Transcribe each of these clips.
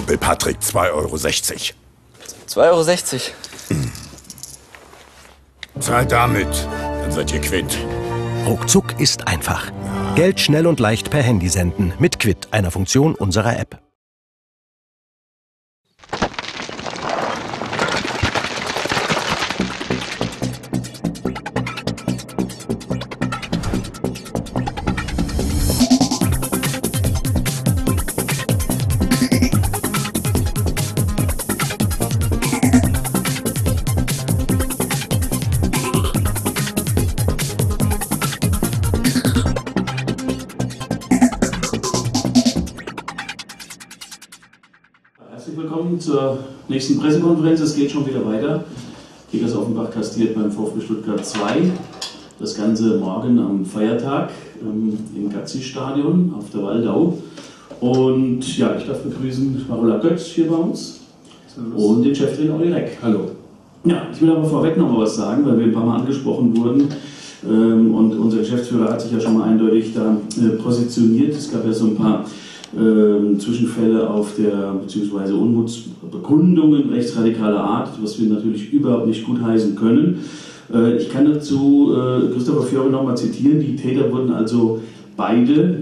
will Patrick 2,60 €. 2,60 €. Zahlt damit, dann seid ihr quitt. Ruckzuck ist einfach. Geld schnell und leicht per Handy senden mit Quid, einer Funktion unserer App. Willkommen zur nächsten Pressekonferenz. Es geht schon wieder weiter. Kickers Offenbach kastiert beim VfB Stuttgart 2. Das Ganze morgen am Feiertag im Gazi-Stadion auf der Waldau. Und ja, ich darf begrüßen Marola Götz hier bei uns. Und den Cheftrainer Olli Reck. Hallo. Ja, ich will aber vorweg noch mal was sagen, weil wir ein paar Mal angesprochen wurden. Und unser Geschäftsführer hat sich ja schon mal eindeutig da positioniert. Es gab ja so ein paar Zwischenfälle beziehungsweise Unmutsbekundungen rechtsradikaler Art, was wir natürlich überhaupt nicht gutheißen können. Ich kann dazu Christopher Fiore nochmal zitieren. Die Täter wurden also beide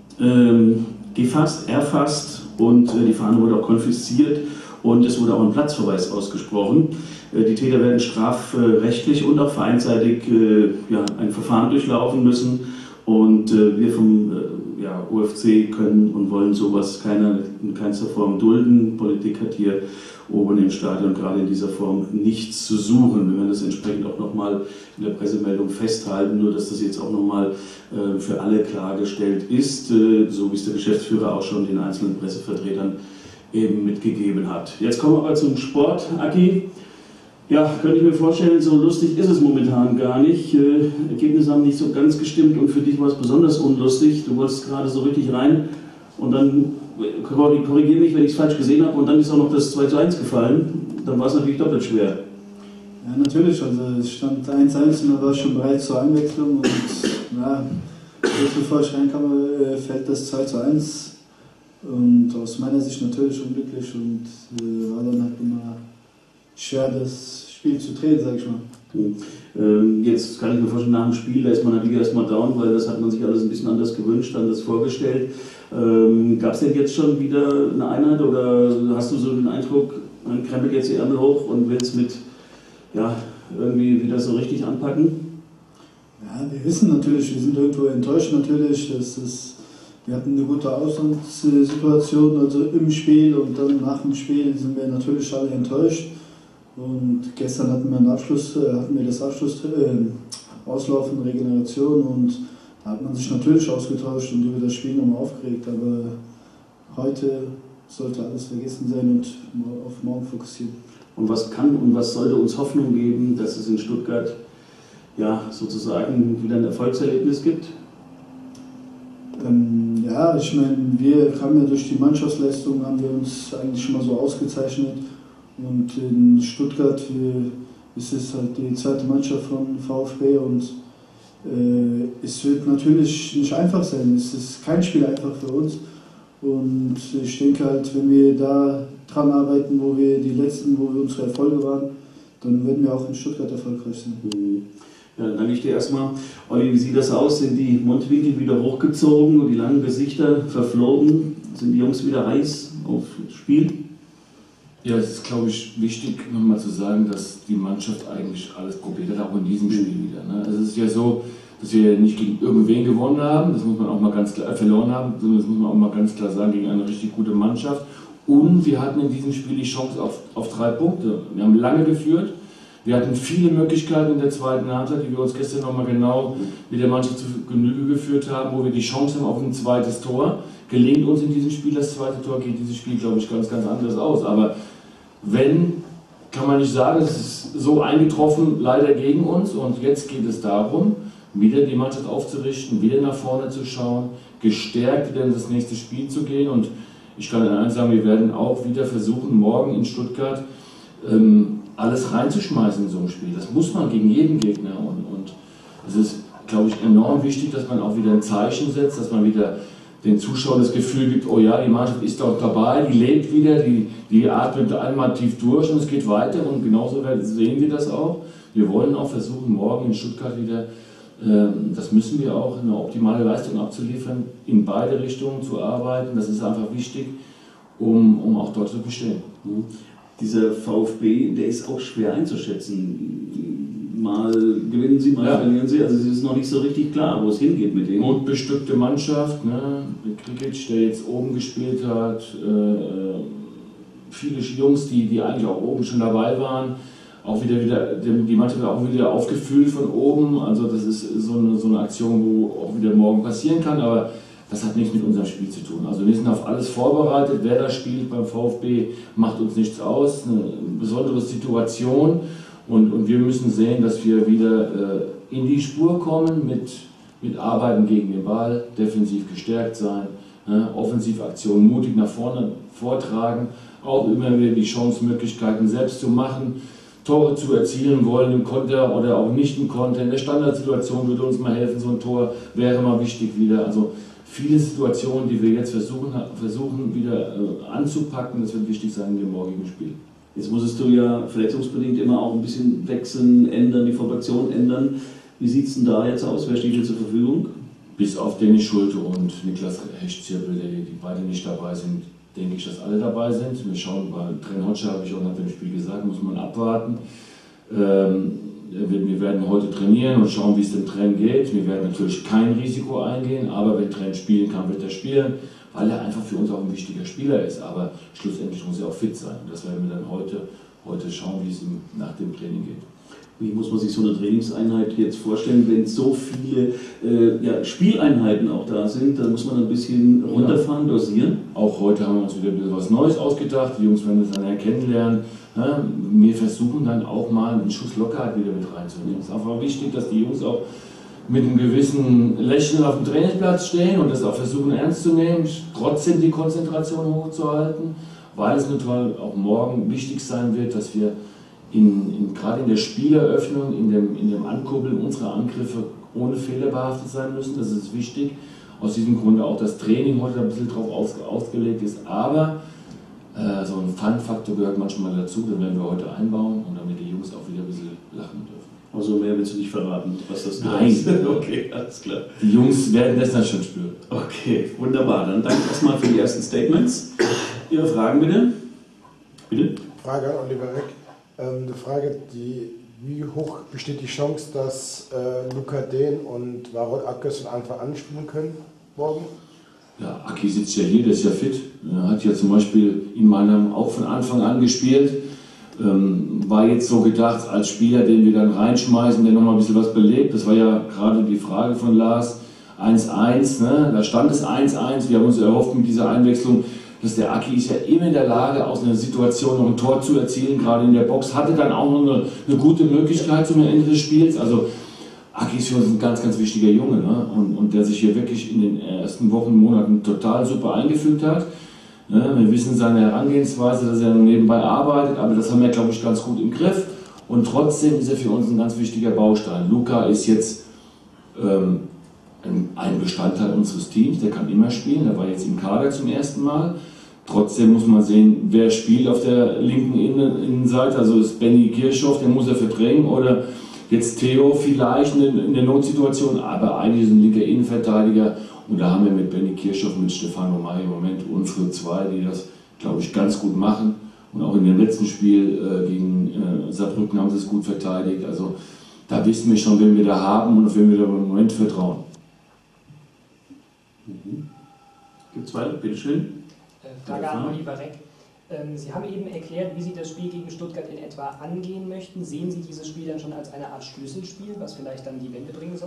erfasst und die Fahne wurde auch konfisziert und es wurde auch ein Platzverweis ausgesprochen. Die Täter werden strafrechtlich und auch vereinsseitig ein Verfahren durchlaufen müssen und wir vom OFC können und wollen sowas in keinster Form dulden. Politik hat hier oben im Stadion gerade in dieser Form nichts zu suchen. Wir werden das entsprechend auch nochmal in der Pressemeldung festhalten, nur dass das jetzt auch nochmal für alle klargestellt ist, so wie es der Geschäftsführer auch schon den einzelnen Pressevertretern eben mitgegeben hat. Jetzt kommen wir aber zum Sport, Aki. Ja, könnte ich mir vorstellen, so lustig ist es momentan gar nicht. Ergebnisse haben nicht so ganz gestimmt und für dich war es besonders unlustig. Du wolltest gerade so richtig rein und dann, korrigiere mich, wenn ich es falsch gesehen habe, und dann ist auch noch das 2:1 gefallen. Dann war es natürlich doppelt schwer. Ja, natürlich. Also es stand 1:1 und da war ich schon bereit zur Einwechslung. Und ja, bevor ich reinkam, fällt das 2:1. Und aus meiner Sicht natürlich unglücklich und war dann halt immer schwer, das Spiel zu drehen, sag ich mal. Jetzt kann ich mir vorstellen, nach dem Spiel, da ist man natürlich erstmal down, weil das hat man sich alles ein bisschen anders gewünscht, anders vorgestellt. Gab es denn jetzt schon wieder eine Einheit oder hast du so den Eindruck, man krempelt jetzt die Ärmel hoch und will es mit irgendwie wieder so richtig anpacken? Ja, wir wissen natürlich, wir sind irgendwo enttäuscht natürlich, wir hatten eine gute Ausgangssituation, also im Spiel und dann nach dem Spiel sind wir natürlich alle enttäuscht. Und gestern hatten wir das Auslaufen, Regeneration und da hat man sich natürlich ausgetauscht und über das Spiel nochmal aufgeregt. Aber heute sollte alles vergessen sein und auf morgen fokussieren. Und was kann und was sollte uns Hoffnung geben, dass es in Stuttgart sozusagen wieder ein Erfolgserlebnis gibt? Ja, ich meine, wir haben ja durch die Mannschaftsleistung haben wir uns eigentlich schon mal so ausgezeichnet. Und in Stuttgart ist es halt die zweite Mannschaft von VfB und es wird natürlich nicht einfach sein. Es ist kein Spiel einfach für uns. Und ich denke halt, wenn wir da dran arbeiten, wo wir unsere Erfolge waren, dann werden wir auch in Stuttgart erfolgreich sein. Ja, dann danke ich dir erstmal. Olli, wie sieht das aus? Sind die Mundwinkel wieder hochgezogen und die langen Gesichter verflogen? Sind die Jungs wieder heiß aufs Spiel? Ja, es ist, glaube ich, wichtig, nochmal zu sagen, dass die Mannschaft eigentlich alles probiert hat, auch in diesem Spiel wieder. Ne? Also es ist ja so, dass wir nicht gegen irgendwen gewonnen haben, das muss man auch mal ganz klar, verloren haben, sondern das muss man auch mal ganz klar sagen, gegen eine richtig gute Mannschaft. Und wir hatten in diesem Spiel die Chance auf 3 Punkte. Wir haben lange geführt, wir hatten viele Möglichkeiten in der zweiten Halbzeit, die wir uns gestern nochmal genau mit der Mannschaft zu Genüge geführt haben, wo wir die Chance haben auf ein zweites Tor. Gelingt uns in diesem Spiel das zweite Tor, geht dieses Spiel, glaube ich, ganz, ganz anders aus. Aber kann man nicht sagen, es ist so eingetroffen, leider gegen uns. Und jetzt geht es darum, wieder die Mannschaft aufzurichten, wieder nach vorne zu schauen, gestärkt wieder in das nächste Spiel zu gehen. Und ich kann Ihnen eins sagen, wir werden auch wieder versuchen, morgen in Stuttgart alles reinzuschmeißen in so ein Spiel. Das muss man gegen jeden Gegner. Und es ist, glaube ich, enorm wichtig, dass man auch wieder ein Zeichen setzt, dass man wieder den Zuschauern das Gefühl gibt, oh ja, die Mannschaft ist doch dabei, die lebt wieder, die atmet einmal tief durch und es geht weiter und genauso sehen wir das auch. Wir wollen auch versuchen, morgen in Stuttgart wieder, das müssen wir auch, eine optimale Leistung abzuliefern, in beide Richtungen zu arbeiten. Das ist einfach wichtig, um auch dort zu bestehen. Dieser VfB, der ist auch schwer einzuschätzen. Mal gewinnen sie, mal verlieren sie. Also es ist noch nicht so richtig klar, wo es hingeht mit denen. Gut bestückte Mannschaft, ne? Mit Krikic, der jetzt oben gespielt hat, viele Jungs, die eigentlich auch oben schon dabei waren. Auch wieder, die Mannschaft wird auch wieder aufgefüllt von oben. Also das ist so eine Aktion, wo auch wieder morgen passieren kann, aber das hat nichts mit unserem Spiel zu tun. Also wir sind auf alles vorbereitet. Wer da spielt beim VfB, macht uns nichts aus. Eine besondere Situation und wir müssen sehen, dass wir wieder in die Spur kommen mit Arbeiten gegen den Ball, defensiv gestärkt sein, Offensivaktionen mutig nach vorne vortragen, auch immer wieder die Chancemöglichkeiten selbst zu machen, Tore zu erzielen wollen im Konter oder auch nicht im Konter. In der Standardsituation würde uns mal helfen, so ein Tor wäre mal wichtig wieder. Also viele Situationen, die wir jetzt versuchen wieder anzupacken, das wird wichtig sein in dem morgigen Spiel. Jetzt musstest du ja verletzungsbedingt immer auch ein bisschen wechseln, ändern, die Formation ändern. Wie sieht es denn da jetzt aus? Wer steht dir zur Verfügung? Bis auf Dennis Schulte und Niklas Hecht-Zirpel, die beide nicht dabei sind, denke ich, dass alle dabei sind. Wir schauen, bei Tren Hotscher habe ich auch nach dem Spiel gesagt, muss man abwarten. Wir werden heute trainieren und schauen, wie es dem Tren geht. Wir werden natürlich kein Risiko eingehen, aber wenn Tren spielen kann, wird er spielen, weil er einfach für uns auch ein wichtiger Spieler ist. Aber schlussendlich muss er auch fit sein. Und das werden wir dann heute schauen, wie es ihm nach dem Training geht. Wie muss man sich so eine Trainingseinheit jetzt vorstellen, wenn so viele Spieleinheiten auch da sind? Da muss man ein bisschen runterfahren, dosieren. Auch heute haben wir uns wieder ein bisschen was Neues ausgedacht. Die Jungs werden das dann kennenlernen. Wir versuchen dann auch mal einen Schuss Lockerheit wieder mit reinzunehmen. Es ist einfach wichtig, dass die Jungs auch mit einem gewissen Lächeln auf dem Trainingsplatz stehen und das auch versuchen ernst zu nehmen, trotzdem die Konzentration hochzuhalten, weil es natürlich auch morgen wichtig sein wird, dass wir gerade in der Spieleröffnung, in dem Ankurbeln unserer Angriffe ohne Fehler behaftet sein müssen. Das ist wichtig. Aus diesem Grunde auch das Training heute ein bisschen darauf ausgelegt ist. Aber so ein Fun-Faktor gehört manchmal dazu, den werden wir heute einbauen und damit die Jungs auch wieder ein bisschen lachen dürfen. Also mehr willst du nicht verraten, was das ist? Nein. Okay, alles klar. Die Jungs werden das dann schon spüren. Okay, wunderbar. Dann danke erstmal für die ersten Statements. Ihre Fragen bitte? Bitte? Frage an Oliver Reck. Die Frage, wie hoch besteht die Chance, dass Luca Dehn und Varol Akkes von Anfang an spielen können morgen? Ja, Aki sitzt ja hier, der ist ja fit. Er hat ja zum Beispiel in Mannheim auch von Anfang an gespielt. War jetzt so gedacht als Spieler, den wir dann reinschmeißen, der nochmal ein bisschen was belebt. Das war ja gerade die Frage von Lars. 1-1, ne? Da stand es 1-1. Wir haben uns erhofft mit dieser Einwechslung, dass der Aki ist ja immer in der Lage, aus einer Situation noch ein Tor zu erzielen, gerade in der Box. Hatte dann auch noch eine gute Möglichkeit zum Ende des Spiels. Also Aki ist für uns ein ganz, ganz wichtiger Junge, ne? Und der sich hier wirklich in den ersten Wochen, Monaten total super eingefügt hat. Ne? Wir wissen seine Herangehensweise, dass er nebenbei arbeitet, aber das haben wir, glaube ich, ganz gut im Griff. Und trotzdem ist er für uns ein ganz wichtiger Baustein. Luca ist jetzt ein Bestandteil unseres Teams, der kann immer spielen, der war jetzt im Kader zum ersten Mal. Trotzdem muss man sehen, wer spielt auf der linken Innenseite, also ist Benny Kirchhoff, den muss er verdrängen, oder jetzt Theo vielleicht in der Notsituation, aber eigentlich ist ein linker Innenverteidiger und da haben wir mit Benny Kirchhoff, mit Stefano May im Moment unsere zwei, die das, glaube ich, ganz gut machen und auch in dem letzten Spiel gegen Saarbrücken haben sie es gut verteidigt, also da wissen wir schon, wen wir da haben und auf wen wir da im Moment vertrauen. Gibt es weiter? Bitte schön. Frage an Oliver Reck. Sie haben eben erklärt, wie Sie das Spiel gegen Stuttgart in etwa angehen möchten. Sehen Sie dieses Spiel dann schon als eine Art Schlüsselspiel, was vielleicht dann die Wende bringen soll?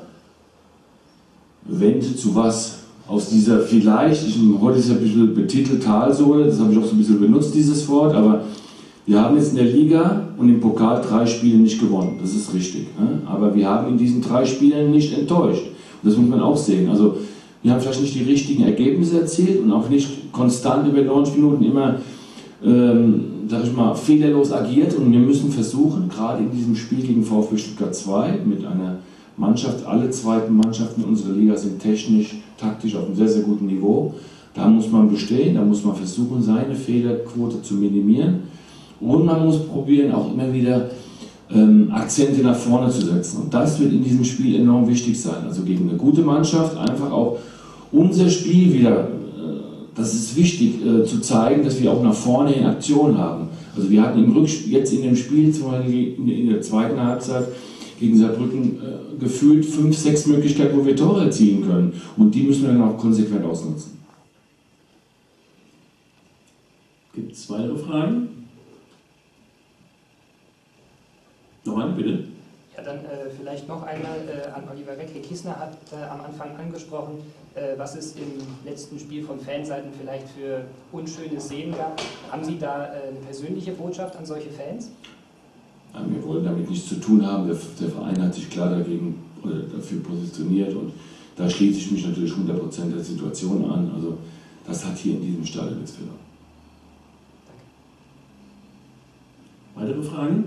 Wende zu was? Aus dieser vielleicht, heute ist ja ein bisschen betitelt Talsohle, das habe ich auch so ein bisschen benutzt, dieses Wort, aber wir haben jetzt in der Liga und im Pokal 3 Spiele nicht gewonnen, das ist richtig. Ne? Aber wir haben in diesen 3 Spielen nicht enttäuscht. Und das muss man auch sehen. Also, wir haben vielleicht nicht die richtigen Ergebnisse erzielt und auch nicht konstant über 90 Minuten immer, sag ich mal, fehlerlos agiert. Und wir müssen versuchen, gerade in diesem Spiel gegen VfB Stuttgart 2 mit einer Mannschaft. Alle zweiten Mannschaften in unserer Liga sind technisch, taktisch auf einem sehr, sehr guten Niveau. Da muss man bestehen, da muss man versuchen, seine Fehlerquote zu minimieren. Und man muss probieren, auch immer wieder Akzente nach vorne zu setzen. Und das wird in diesem Spiel enorm wichtig sein. Also gegen eine gute Mannschaft einfach auch unser Spiel wieder, das ist wichtig zu zeigen, dass wir auch nach vorne in Aktion haben. Also wir hatten jetzt in dem Spiel, in der zweiten Halbzeit gegen Saarbrücken, gefühlt 5, 6 Möglichkeiten, wo wir Tore erzielen können. Und die müssen wir dann auch konsequent ausnutzen. Gibt es weitere Fragen? Noch eine, bitte. Ja, dann vielleicht noch einmal an Oliver Reck. Herr Kissner hat am Anfang angesprochen, was es im letzten Spiel von Fanseiten vielleicht für unschöne Szenen gab. Haben Sie da eine persönliche Botschaft an solche Fans? Ja, wir wollen damit nichts zu tun haben. Der Verein hat sich klar dagegen oder dafür positioniert und da schließe ich mich natürlich 100% der Situation an. Also das hat hier in diesem Stadion nichts verloren. Weitere Fragen?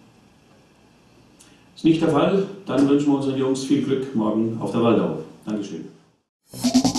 Ist nicht der Fall. Dann wünschen wir unseren Jungs viel Glück morgen auf der Waldau. Dankeschön.